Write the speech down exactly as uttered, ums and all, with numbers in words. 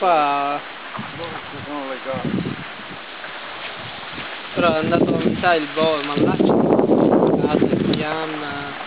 qua Dove ci sono le case? però è andato, mi sa, il volo, ma là c'è case, fiamma.